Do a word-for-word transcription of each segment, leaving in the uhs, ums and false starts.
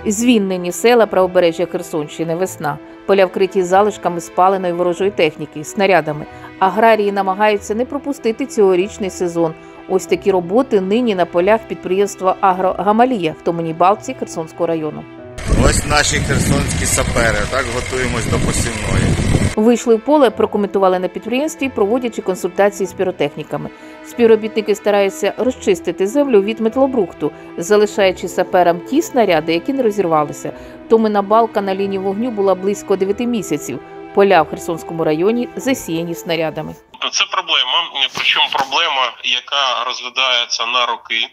Звільнені села правобережжя Херсонщини, весна. Поля вкриті залишками спаленої ворожої техніки, снарядами. Аграрії намагаються не пропустити цьогорічний сезон. Ось такі роботи нині на полях підприємства «Агро-Гамалія» в Томаній Балці Херсонського району. Ось наші херсонські сапери, так готуємось до посівної. Вийшли в поле, прокоментували на підприємстві, проводячи консультації з піротехніками. Співробітники стараються розчистити землю від металобрухту, залишаючи саперам ті снаряди, які не розірвалися. Томина Балка на лінії вогню була близько дев'яти місяців. Поля в Херсонському районі засіяні снарядами. Це проблема, причому проблема, яка розглядається на роки.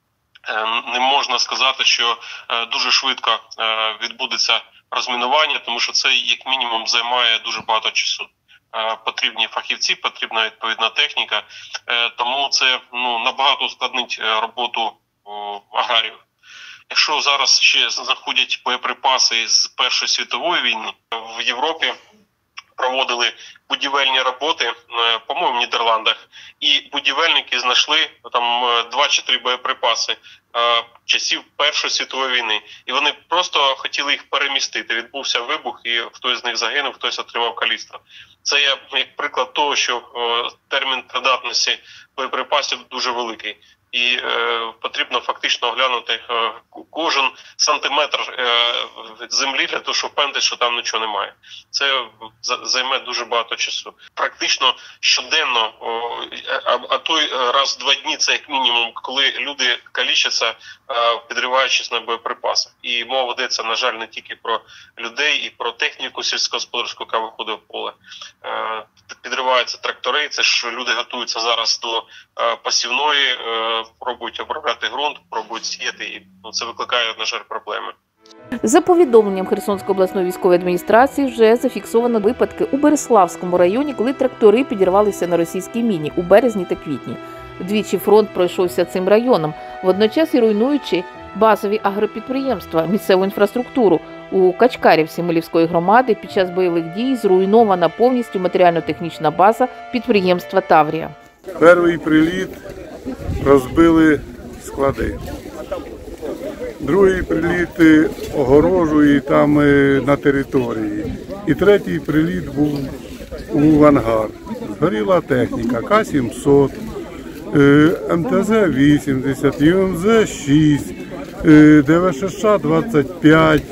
Не можна сказати, що дуже швидко відбудеться розмінування, тому що це як мінімум займає дуже багато часу. Потрібні фахівці, потрібна відповідна техніка, тому це ну, набагато ускладнить роботу аграріїв. Якщо зараз ще знаходять боєприпаси з Першої світової війни, в Європі проводили будівельні роботи, по-моєму, в Нідерландах, і будівельники знайшли там два чи три боєприпаси часів Першої світової війни. І вони просто хотіли їх перемістити. Відбувся вибух, і хтось з них загинув, хтось отримав каліцтво. Це є як приклад того, що термін придатності боєприпасів дуже великий. І е, потрібно фактично оглянути е, кожен сантиметр е, землі для того, щоб впевнити, що там нічого немає. Це займе дуже багато часу. Практично щоденно, о, а, а то й раз в два дні, це як мінімум, коли люди калічаться, е, підриваючись на боєприпасах. І мова йдеться, на жаль, не тільки про людей, і про техніку сільськогосподарську, яка виходить в поле. Е, підриваються трактори, це ж люди готуються зараз до е, посівної, е, пробують обробляти ґрунт, пробують сіяти, і ну, це викликає, на жаль, проблеми. За повідомленням Херсонської обласної військової адміністрації, вже зафіксовано випадки у Береславському районі, коли трактори підірвалися на російській міні у березні та квітні. Двічі фронт пройшовся цим районом, водночас і руйнуючи базові агропідприємства, місцеву інфраструктуру. У Качкарівці Милівської громади під час бойових дій зруйнована повністю матеріально-технічна база підприємства «Таврія». Перший приліт розбили склади. Другий приліт огорожує там на території. І третій приліт був у ангар. Згоріла техніка К сімсот, Ем Те Зе вісімдесят, Ю Ем Зе шість, Де Ве Ше Ша двадцять п'ять,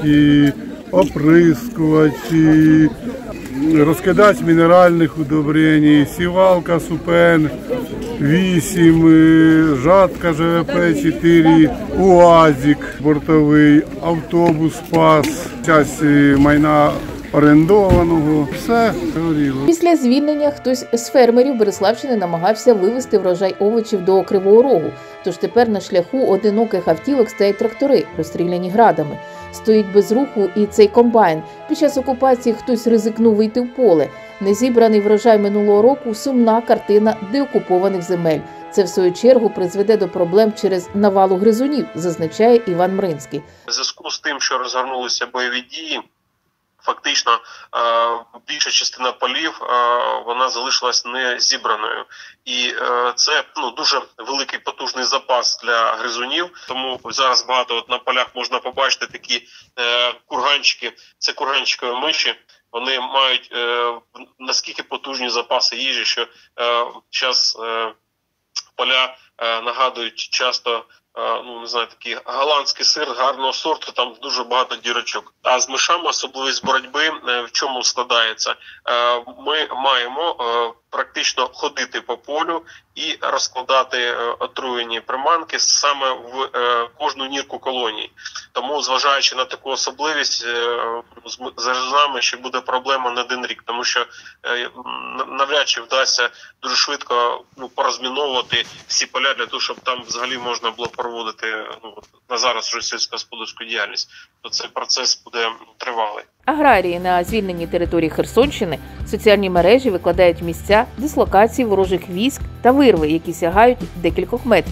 оприскувачі, розкидач мінеральних удобрень, сівалка Супен вісім, жатка Же Ве Пе чотири, УАЗик бортовий, автобус ПАЗ, часть майна орендованого, все горіло. Після звільнення хтось з фермерів Береславщини намагався вивезти врожай овочів до Кривого Рогу. Тож тепер на шляху одиноких автівок стоять трактори, розстріляні градами. Стоїть без руху і цей комбайн. Під час окупації хтось ризикнув вийти в поле. Незібраний врожай минулого року – сумна картина деокупованих земель. Це, в свою чергу, призведе до проблем через навалу гризунів, зазначає Іван Мринський. У зв'язку з тим, що розгорнулися бойові дії, фактично більша частина полів вона залишилась не зібраною. І це ну, дуже великий потужний запас для гризунів. Тому зараз багато от на полях можна побачити такі курганчики. Це курганчикові миші. Вони мають наскільки потужні запаси їжі, що зараз поля нагадують часто, ну не знаю, такий голландський сир гарного сорту, там дуже багато дірочок. А з мишами особливість боротьби в чому складається? Ми маємо практично ходити по полю і розкладати отруєні приманки саме в кожну нірку колонії. Тому, зважаючи на таку особливість, з гризунами ще буде проблема не один рік, тому що навряд чи вдасться дуже швидко ну, порозміновувати всі поля для того, щоб там взагалі можна було проводити ну, на зараз вже сільськогосподарську діяльність. То цей процес буде тривалий. Аграрії на звільненій території Херсонщини в соціальні мережі викладають місця дислокації ворожих військ та вирви, які сягають декількох метрів.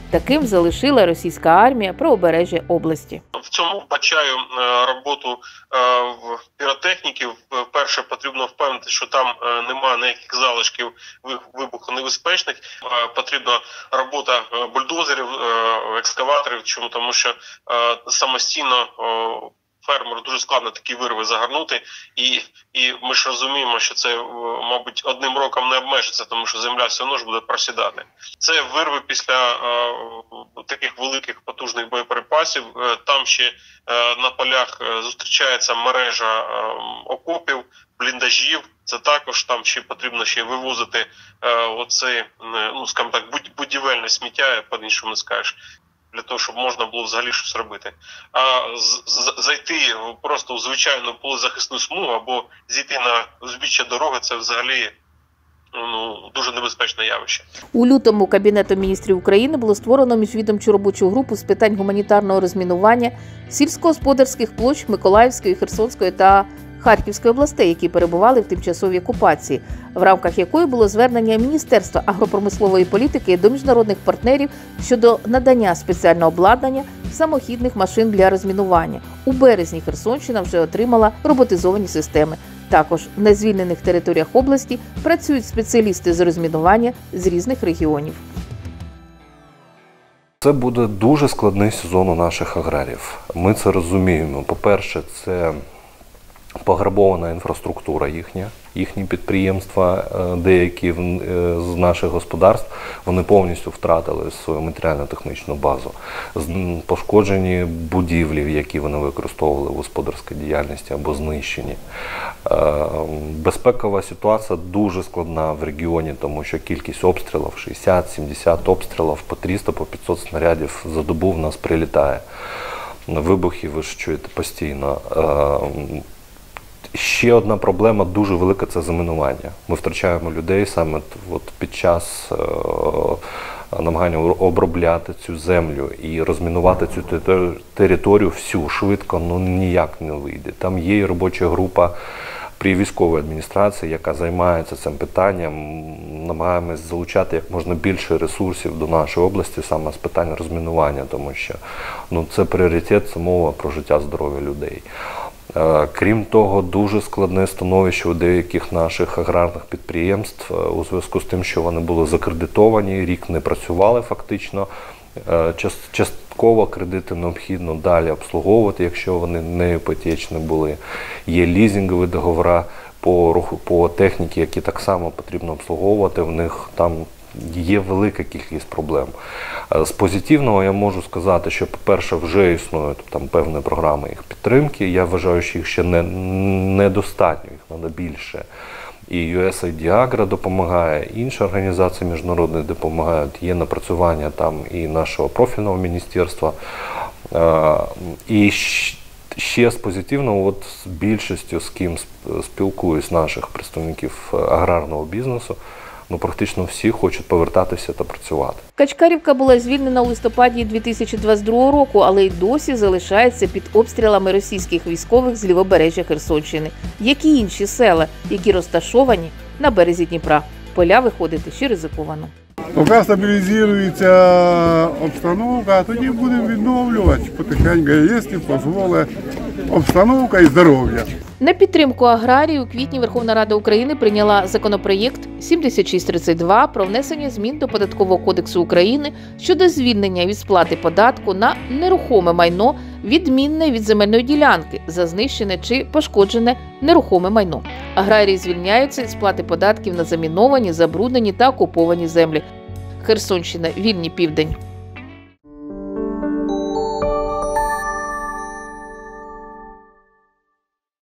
Таким залишила російська армія правобережжя області. В цьому бачаю роботу в піротехніків. Перше, потрібно впевнити, що там немає ніяких залишків вибухонебезпечних. Потрібна робота бульдозерів, екскаваторів, чому тому що самостійно фермеру дуже складно такі вирви загорнути, і, і ми ж розуміємо, що це, мабуть, одним роком не обмежиться, тому що земля все одно ж буде просідати. Це вирви після е, таких великих потужних боєприпасів. Е, там ще е, на полях зустрічається мережа е, окопів, бліндажів. Це також там ще потрібно ще вивозити е, оце, ну, скажімо так, будівельне сміття, по-іншому не скажеш, для того, щоб можна було взагалі щось робити. А зайти просто у звичайну полезахисну смугу або зійти на узбіччя дороги – це взагалі ну, дуже небезпечне явище. У лютому Кабінетом міністрів України було створено міжвідомчу робочу групу з питань гуманітарного розмінування сільськогосподарських площ Миколаївської, Херсонської та Харківської областей, які перебували в тимчасовій окупації, в рамках якої було звернення Міністерства агропромислової політики до міжнародних партнерів щодо надання спеціального обладнання самохідних машин для розмінування. У березні Херсонщина вже отримала роботизовані системи. Також на звільнених територіях області працюють спеціалісти з розмінування з різних регіонів. Це буде дуже складний сезон у наших аграріїв. Ми це розуміємо. По-перше, це пограбована інфраструктура їхня, їхні підприємства, деякі з наших господарств, вони повністю втратили свою матеріально-технічну базу. Пошкоджені будівлі, які вони використовували в господарській діяльності, або знищені. Безпекова ситуація дуже складна в регіоні, тому що кількість обстрілів, шістдесят-сімдесят обстрілів, по триста, по п'ятсот снарядів за добу в нас прилітає. Вибухи ви ж чуєте постійно. Ще одна проблема дуже велика – це замінування. Ми втрачаємо людей саме от під час е, намагання обробляти цю землю і розмінувати цю територію всю швидко, ну ніяк не вийде. Там є робоча група при військовій адміністрації, яка займається цим питанням. Намагаємось залучати як можна більше ресурсів до нашої області саме з питань розмінування, тому що ну, це пріоритет, це мова про життя, здоров'я людей. Крім того, дуже складне становище у деяких наших аграрних підприємств у зв'язку з тим, що вони були закредитовані, рік не працювали фактично. Частково кредити необхідно далі обслуговувати, якщо вони не іпотечні були. Є лізингові договори по руху, по техніці, які так само потрібно обслуговувати, в них там є велика кількість проблем. З позитивного я можу сказати, що, по-перше, вже існують там певні програми їх підтримки. Я вважаю, що їх ще не, недостатньо, їх треба більше. І ю ес ей ай ді Agro допомагає, інші організації міжнародні допомагають, є напрацювання там і нашого профільного міністерства. І ще з позитивного, от з більшістю, з ким спілкуюсь наших представників аграрного бізнесу, ну, практично всі хочуть повертатися та працювати. Качкарівка була звільнена у листопаді дві тисячі двадцять другого року, але й досі залишається під обстрілами російських військових з лівобережжя Херсонщини. Як і інші села, які розташовані на березі Дніпра. Поля виходити ще ризиковано. Поки стабілізується обстановка, тоді будемо відновлювати потихеньку, якщо дозволить обстановка і здоров'я. На підтримку аграрії у квітні Верховна Рада України прийняла законопроєкт сімдесят шість тридцять два про внесення змін до Податкового кодексу України щодо звільнення від сплати податку на нерухоме майно, відмінне від земельної ділянки, за знищене чи пошкоджене нерухоме майно. Аграрії звільняються від сплати податків на заміновані, забруднені та окуповані землі. Херсонщина, Вільні, Південь.